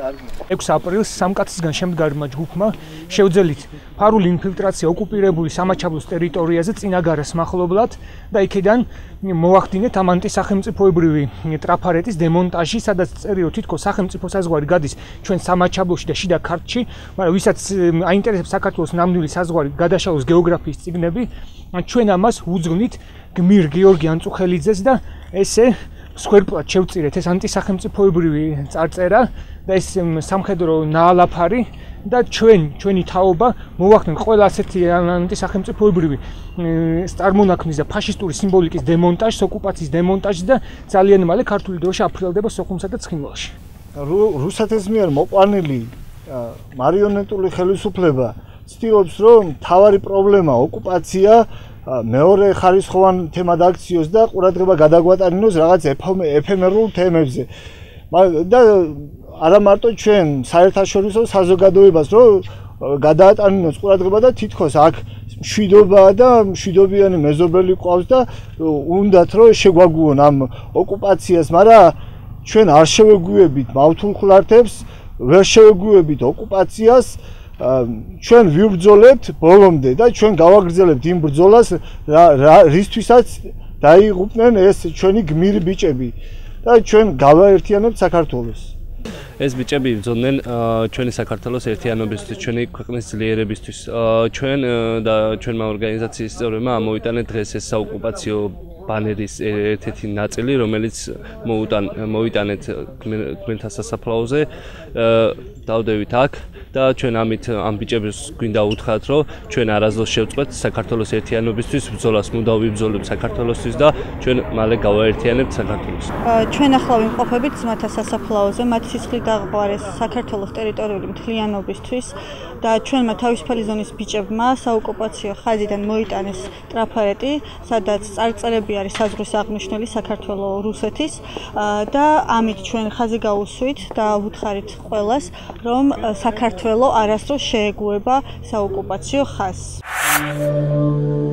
6 აპრილს სამკაცისგან შემდგარმა ჯგუფმა შეუძლიათ ფარული ინფილტრაცია ოკუპირებული სამაჩაბლოს ტერიტორიაზე წინაგარას მახლობლად და იქიდან მოახდინეთ ამ ანტისახელმწიფოებრივი ტრაფარეტის დემონტაჟი, სადაც წერილ თითქოს სახელმწიფო საზღვარი გადის ჩვენ სამაჩაბლოში და შიდა ქართლში, მაგრამ ვისაც აინტერესებს საქართველოს ნამდვილი საზღვარი გადაშალოს გეოგრაფიის წიგნები, ჩვენ ამას უძღვნით გმირ გიორგი ანწუხელიძეს და ესე სკვერპლად შევწირეთ ეს ანტისახელმწიფოებრივი წარწერა და ეს სამხედრო ნაალაფარი და ჩვენი თაობა მოვახდენთ ყველა ასეთი ანტისახელმწიფოებრივი წარმონაქმნის და ფაშისტური სიმბოლიკის დემონტაჟს, ოკუპაციის დემონტაჟს და ძალიან მალე ქართული დროშა აფრთხილდება სოხუმსა და ცხინვალში. რუსეთის მიერ მოყვანილი მარიონეტული ხელისუფლება ცდილობს რომ თავარი პრობლემა ოკუპაცია მეორე ხარისხოვან თემად აქციოს და ყურადღება გადაგვატანინოს რაღაც ეფემერულ თემებზე. და არა მარტო ჩვენ საერთაშორისო საზოგადოებას რომ გადაატანინოს ყურადღება და თითქოს აქ მშვიდობა და მშვიდობიანი მეზობელი ყავს და უნდათ რომ შეგვაგუონ ამ ოკუპაციას, მაგრამ ჩვენ არ შევეგვიებით მავთულ ხლართებს, ვერ შევეგვიებით ოკუპაციას. ჩვენ ვიბრძოლებთ ბოლომდე და ჩვენ გავაგრძელებთ იმ ბრძოლას, რისთვისაც დაიღუპნენ ეს ჩვენი გმირი ბიჭები და ჩვენ გავაერთიანებთ საქართველოს. ეს ბიჭები იბრძოდნენ ჩვენი საქართველოს ერთიანობისთვის, ჩვენი ქვეყნის ძლიერებისთვის. ჩვენ და ჩვენმა ორგანიზაციის წევრებმა ამოვიტანეთ დღეს ეს საოკუპაციო ბანერის ერთ-ერთი ნაწილი, რომელიც მოვიტანეთ გმირთა სასაფლაოზე. დავდევით აქ და ჩვენ ამით ამ ბიჭებს გვინდა უთხრათ, რომ ჩვენ არასდროს შევწყვეტ საქართველოს ერთიანობისთვის ბრძოლას, მუდამ ვიბრძოლებთ საქართველოსთვის და ჩვენ მალე გავაერთიანებთ საქართველოს. ჩვენ ახლა ვიმყოფებით ძმათა სასაფლაოზე, მათ სისხლით დაღუპეს საქართველოს ტერიტორიული მთლიანობისთვის და ჩვენმა თავისუფალი ზონის ბიჭებმა საოკუპაციო ხაზიდან მოიტანეს ტრაფარეტი, სადაც წარწერები არის საზღვრის აღნიშნული საქართველოს რუსეთის და ამით ჩვენ ხაზი გავუსვით და ვუთხარით ყველას, რომ საქართველოს არასდროს შეეგუება საოკუპაციო ხაზს.